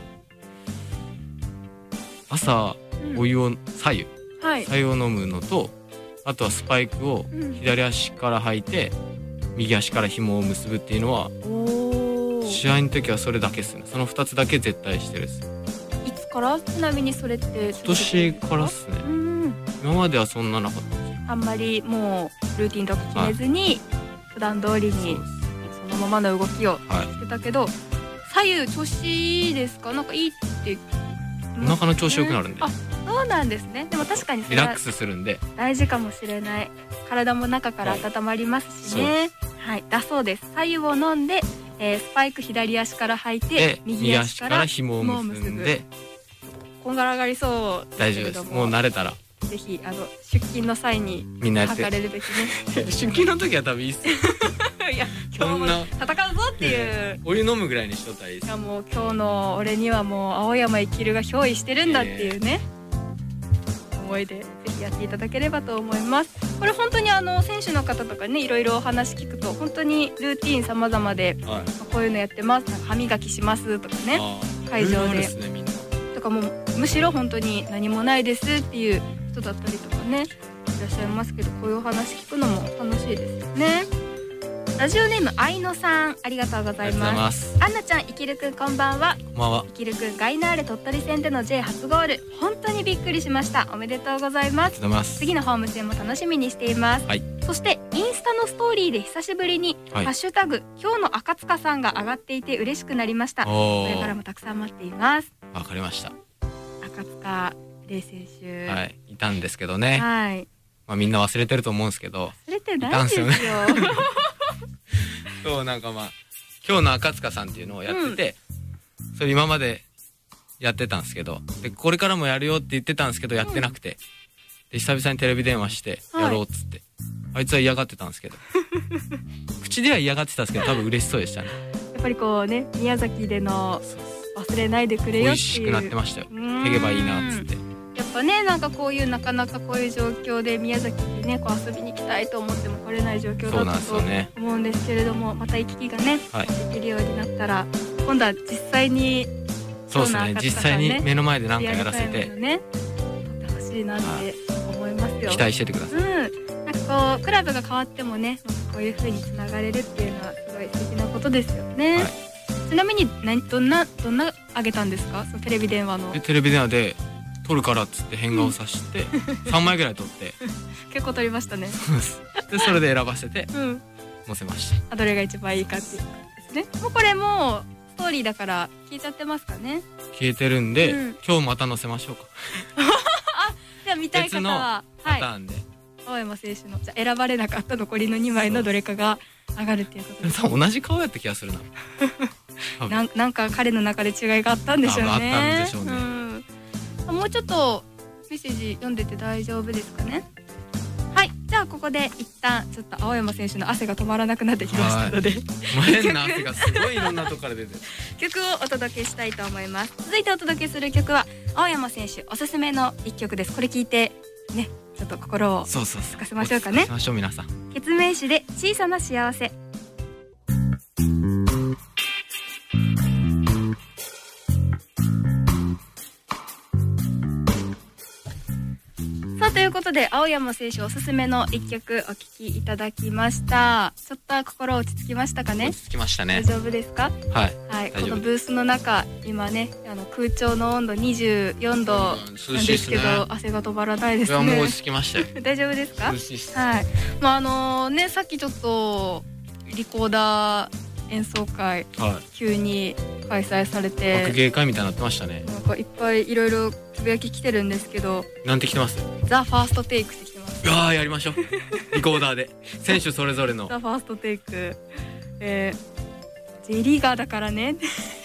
S2: 朝お湯を白湯を飲むのと、あとはスパイクを左足から履いて右足から紐を結ぶっていうのは、試合の時はそれだけですね。その2つだけ絶対してるです。
S1: いつからちなみにそれって
S2: 今年からっすね。今まではそんななかったんですよ。
S1: あんまりもうルーティンとか決めずに普段通りにそのままの動きをしてたけど、左右調子いいですか？なんかいいって
S2: お腹の調子良くなるんで。
S1: あ、そうなんですね。でも確かに
S2: リラックスするんで
S1: 大事かもしれない。体も中から温まりますしね。はい、だそうです。左右を飲んで、スパイク左足から履いて右足から紐を結んで、こんがらがりそう
S2: 大丈夫です。もう慣れたら
S1: ぜひ出勤の際に
S2: みんなやって
S1: 測れるべきね。
S2: 出勤の時は多分いいっすよ。
S1: いや今日も戦うぞっていう
S2: お湯飲むぐらいにしとったらいいです。
S1: いやもう今日の俺にはもう青山生きるが憑依してるんだっていうね、思いでぜひやっていただければと思います。これ本当に選手の方とかねいろいろお話聞くと本当にルーティーン様々で、こういうのやってます、なんか歯磨きしますとかね、会場でとかもむしろ本当に何もないですっていう人だったりとかねいらっしゃいますけど、こういうお話聞くのも楽しいですよね。ラジオネーム愛野さんありがとうございます。アンナちゃん、いきるくんこんばんは。
S2: こんばんは。
S1: いきるくんガイナーレ鳥取戦での J 初ゴール本当にびっくりしました。おめでとうございます。次のホーム戦も楽しみにしています。そしてインスタのストーリーで久しぶりに、ハッシュタグ今日の赤塚さんが上がっていて嬉しくなりました。これからもたくさん待っています。
S2: わかりました。
S1: 赤塚玲選手、
S2: いたんですけどね。みんな忘れてると思うんですけど、
S1: 忘れてないですよ。
S2: そうなんか今日の赤塚さんっていうのをやってて、それ今までやってたんですけど、でこれからもやるよって言ってたんですけどやってなくて、で久々にテレビ電話してやろうっつって、あいつは嫌がってたんですけど口では嫌がってたんですけど多分嬉しそうでしたね。
S1: やっぱりこうね、宮崎での忘れないでくれよっていう、
S2: 美味しくなってましたよ。手げばいいなっつって。
S1: やっぱね、なんかこういうなかなかこういう状況で宮崎にねこう遊びに行きたいと思っても来れない状況だったと思うんですけれども、また行き来がね、
S2: はい、
S1: できるようになったら今度は実際に
S2: そうですね、実際に目の前で何かやらせて
S1: ね撮ってほしいなって思いますよ。
S2: 期待しててください。
S1: なんかこうクラブが変わってもね、こういう風につながれるっていうのはすごい素敵なことですよね。はい、ちなみにどんなあげたんですか、そのテレビ電話の。
S2: テレビ電話で撮るからっつって変顔させて、3枚ぐらい撮って
S1: 結構撮りましたね。
S2: でそれで選ばせて載せました。
S1: どれが一番いいかっていうですね。もうこれもストーリーだから消えちゃってますかね。
S2: 消えてるんで、今日また載せましょうか。
S1: では見たい方は
S2: 別のパターンで、
S1: 青山選手のじゃ選ばれなかった残りの2枚のどれかが上がるっていうことです。
S2: 同じ顔やった気がするな。
S1: なんか彼の中で違いがあったんでしょうね。
S2: あったんでしょうね。
S1: もうちょっとメッセージ読んでて大丈夫ですかね。はい、じゃあここで一旦ちょっと青山選手の汗が止まらなくなってきましたので、
S2: 変な汗がすごいいろんなとこから出てる
S1: 曲をお届けしたいと思います。続いてお届けする曲は青山選手おすすめの一曲です。これ聞いてね、ちょっと心を落ち着かせましょうかね。
S2: 落ち着かせましょう皆さん。
S1: ケツメイシで小さな幸せ。さあということで青山選手おすすめの一曲お聴きいただきました。ちょっと心落ち着きましたかね。
S2: 落ち着きましたね。
S1: 大丈夫ですか。
S2: はい、
S1: はい、このブースの中今ね空調の温度24度なんですけど、汗が止まらないですね。
S2: もう落ち着きましたよ。
S1: 大丈夫ですか。
S2: 涼しいっす。
S1: はい、まあねさっきちょっとリコーダー演奏会、急に開催されて
S2: 学芸会みたいになってましたね。
S1: なんかいっぱいいろいろつぶやき来てるんですけど、
S2: なんて来てます？
S1: ザ・ファーストテイクって来てます。
S2: やりましょう。リコーダーで選手それぞれの
S1: ザ・ファーストテイク、J リーガーだからね。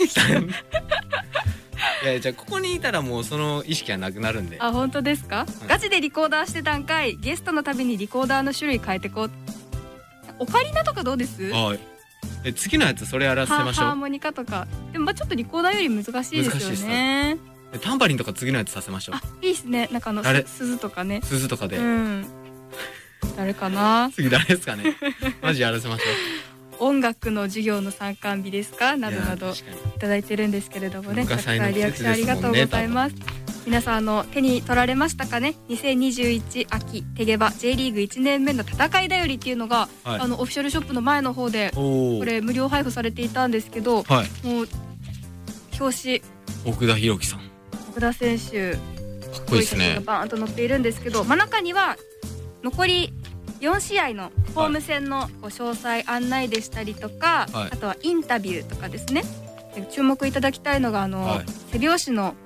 S2: いやじゃあここにいたらもうその意識はなくなるんで。
S1: あ、本当ですか。ガチでリコーダーしてたんかい。ゲストのたびにリコーダーの種類変えてこう。オカリナとかどうです？
S2: 次のやつそれやらせましょう。
S1: ハーモニカとかでもちょっとリコーダーより難しいですよね。
S2: タンバリンとか次のやつさせましょう。
S1: いいですね。なんか鈴とかね。
S2: 鈴とかで。
S1: 誰かな。
S2: 次誰ですかね。マジやらせましょ
S1: う。音楽の授業の参観日ですかなどなどいただいてるんですけれどもね。たくさんリアクションありがとうございます。皆さん手に取られましたかね。2021秋テゲバ J リーグ1年目の戦いだよりっていうのが、オフィシャルショップの前の方でこれ無料配布されていたんですけど、もう表紙
S2: 奥田博樹さん、
S1: 奥田選手か
S2: っこいいですね。
S1: バーンと載っているんですけど、中には残り4試合のホーム戦の詳細案内でしたりとか、あとはインタビューとかですね。注目いただきたいのが背表紙の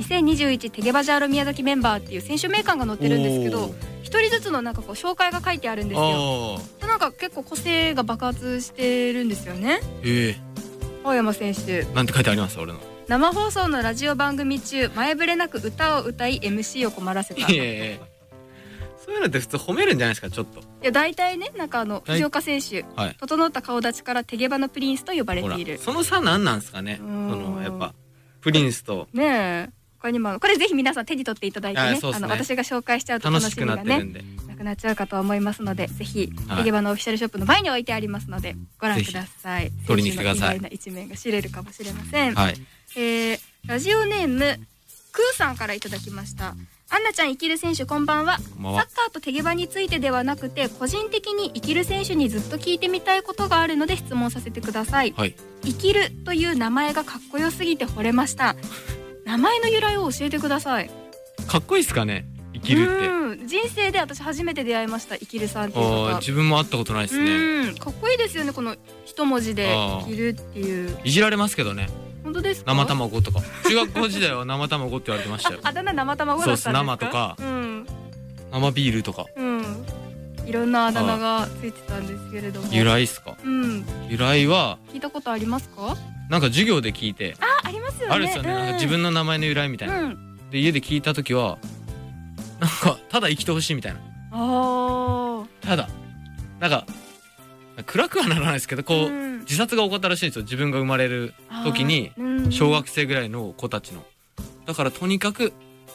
S1: 2021テゲバジャーロ宮崎メンバーっていう選手名鑑が載ってるんですけど、一人ずつのなんか紹介が書いてあるんですよ。なんか結構個性が爆発してるんですよね。青山選手
S2: なんて書いてあります？俺の
S1: 生放送のラジオ番組中前触れなく歌を歌い MC を困らせた。そういう
S2: のって普通褒めるんじゃないですか。ちょっと
S1: 大体ね、なんか藤岡選手、整った顔立ちからテゲバのプリンスと呼ばれている。
S2: その差なんなんですかね。やっぱプリンスと
S1: ね他にもこれぜひ皆さん手に取っていただいてね、私が紹介しちゃうと楽しみがねなくなっちゃうかと思いますので、ぜひテゲバのオフィシャルショップの前に置いてありますのでご覧ください。
S2: 取りに来てください。
S1: 意外な一面が知れるかもしれません。ラジオネームクーさんからいただきました。アンナちゃん、イキル選手こんばんは。サッカーとテゲバについてではなくて個人的にイキル選手にずっと聞いてみたいことがあるので質問させてください。イキルという名前がかっこよすぎて惚れました。名前の由来を教えてください。
S2: かっこいいですかね、生きる
S1: って。人生で私初めて出会いました、生きるさんっていうのが。
S2: 自分も会ったことないですね。
S1: かっこいいですよね、この一文字で生きるっていう。
S2: いじられますけどね。
S1: 本当ですか？
S2: 生卵とか中学校時代は生卵って言われてましたよ。
S1: あだ名生卵だったんですか？
S2: 生とか、生ビールとか、い
S1: ろんなあだ名がついてたんですけれども。
S2: 由来ですか？由来は
S1: 聞いたことありますか？
S2: なんか授業で聞いて。
S1: ありますよね。
S2: あるですよね。なんか自分の名前の由来みたいな。で家で聞いた時はなんかただ生きてほしいみたいな。ただなんか暗くはならないですけど、こう自殺が起こったらしいんですよ。自分が生まれる時に小学生ぐらいの子たちの。だからとにかく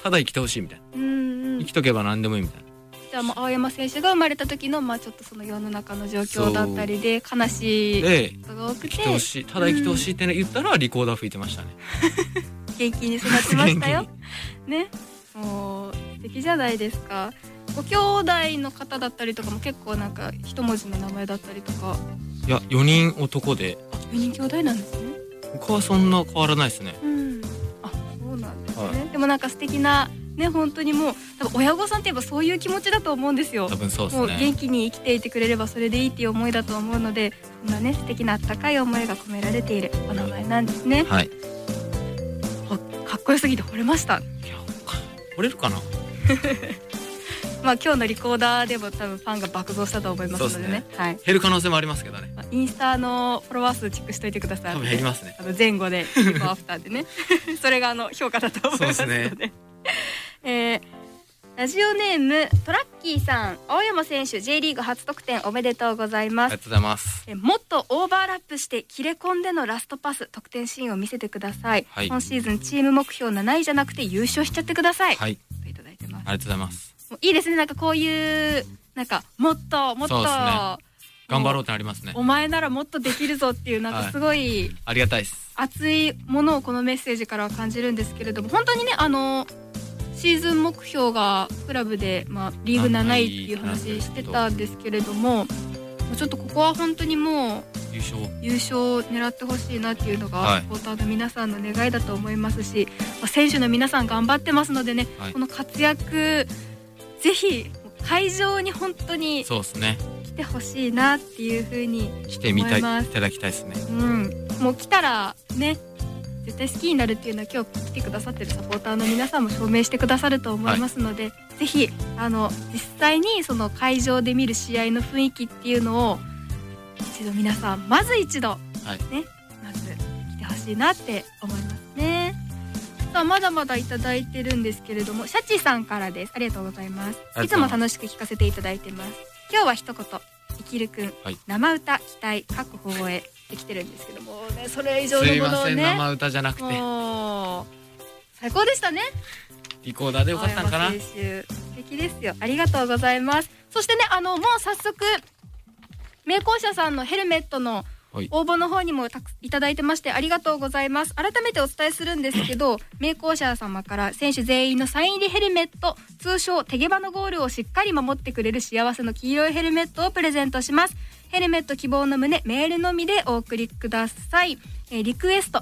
S2: ただ生きてほしいみたいな、生きとけば何でもいいみたいな。
S1: じゃあもう青山選手が生まれた時のちょっとその世の中の状況だったりで悲しいことが多くて、
S2: 生きてほしい、ただ生きてほしいって言ったらリコーダー吹いてましたね。
S1: 元気に育ちましたよね。もう素敵じゃないですか。ご兄弟の方だったりとかも結構なんか一文字の名前だったりとか。
S2: いや4人男で。
S1: 4人兄弟なんですね。
S2: 他はそんな変わらないですね。
S1: あ、そうなんですね。でもなんか素敵なね、本当にもう多分親御さんって言えばそういう気持ちだと思うんですよ。
S2: 多分そうですね。
S1: もう元気に生きていてくれればそれでいいっていう思いだと思うので、そんなね素敵なあったかい思いが込められているお名前なんですね。
S2: はい。
S1: かっこよすぎて惚れました。い
S2: や、惚れるかな。
S1: 今日のリコーダーでも多分ファンが爆増したと思いますのでね。はい。
S2: 減る可能性もありますけどね。
S1: インスタのフォロワー数チェックしといてください。
S2: 多分減りますね。
S1: 前後でビフォーアフターでね。それが評価だと思いますので。そうですね。ラジオネームトラッキーさん、青山選手 J リーグ初得点おめでとうございます。
S2: ありがとうございます。
S1: もっとオーバーラップして切れ込んでのラストパス得点シーンを見せてください。今シーズンチーム目標7位じゃなくて優勝しちゃってください。
S2: はい。
S1: といただいてます。
S2: ありがとうございます。
S1: いいですね。なんかこういうなんかもっともっと、ね、
S2: 頑張ろうってなりますね。
S1: お前ならもっとできるぞっていうなんかすごい、
S2: ありがたいです。
S1: 熱いものをこのメッセージからは感じるんですけれども、本当にねシーズン目標がクラブでリーグ7位っていう話してたんですけれども、ちょっとここは本当にもう優勝を狙ってほしいなっていうのがサポーターの皆さんの願いだと思いますし、選手の皆さん頑張ってますのでね、この活躍ぜひ会場に本当に来てほしいなっていう風に思います。
S2: 来てみたいいただきたいですね。
S1: もう来たらね絶対好きになるっていうのは今日来てくださってるサポーターの皆さんも証明してくださると思いますので、ぜひ実際にその会場で見る試合の雰囲気っていうのを一度皆さんまず一度ね、まず来てほしいなって思いますね。さあまだまだいただいてるんですけれども、シャチさんからです。ありがとうございます。いつも楽しく聞かせていただいてます。今日は一言生きるくん、生歌期待各方へできてるんですけどもね、それ以上のものをね、
S2: すいません生歌じゃなくて
S1: 最高でしたね。
S2: リコーダーでよかったのかな。
S1: 素敵ですよ。ありがとうございます。そしてねもう早速名工社さんのヘルメットの応募の方にもいただいてまして、ありがとうございます。改めてお伝えするんですけど、名工社様から選手全員のサイン入りヘルメット、通称手毛羽のゴールをしっかり守ってくれる幸せの黄色いヘルメットをプレゼントします。ヘルメット希望の旨メールのみでお送りください。リクエスト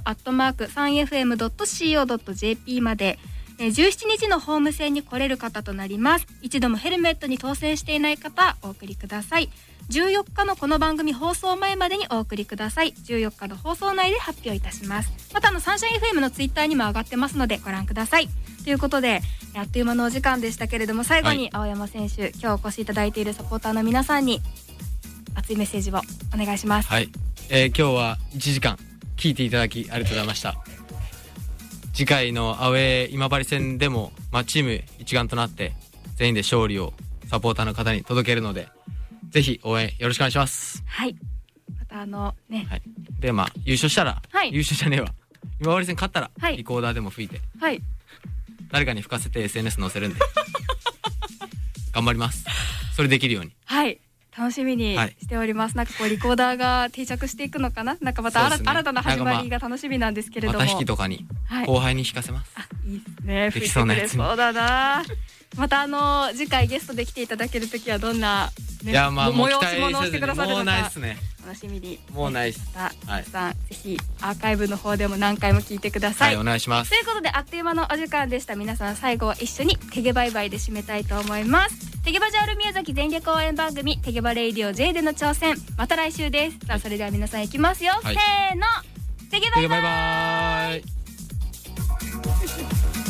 S1: @3fm.co.jp まで。17日のホーム戦に来れる方となります。一度もヘルメットに当選していない方お送りください。14日のこの番組放送前までにお送りください。14日の放送内で発表いたします。またサンシャイン FM のツイッターにも上がってますのでご覧ください。ということであっという間のお時間でしたけれども、最後に青山選手、今日お越しいただいているサポーターの皆さんに熱いメッセージをお願いします。
S2: はい、今日は1時間聞いていただきありがとうございました。次回のアウェー今治戦でも、チーム一丸となって全員で勝利をサポーターの方に届けるので、ぜひ応援よろしくお願いします。
S1: はい。またね。
S2: はい。で優勝したら、優勝じゃねえわ。今治戦勝ったら、リコーダーでも吹いて、誰かに吹かせて SNS 載せるんで頑張ります。それできるように。はい。
S1: 楽しみにしております。なんかこうリコーダーが定着していくのかな。なんかまた新たな始まりが楽しみなんですけれども。
S2: また引きとかに後輩に引かせます。
S1: いいですね。
S2: できそうなやつに。
S1: そうだな。また次回ゲストで来ていただけるときはどんな
S2: ね、いやもう
S1: 催し物をしてくださるのか
S2: もうないっすね。
S1: 楽しみに。
S2: もうないっす。
S1: また皆さん、ぜひアーカイブの方でも何回も聞いてください。
S2: はい、お願いします。
S1: ということであっという間のお時間でした。皆さん最後は一緒にテゲバイバイで締めたいと思います。テゲバジャール宮崎全力応援番組テゲバレイディオ J での挑戦、また来週です。さあそれでは皆さんいきますよ、せーの、テゲバイバイ。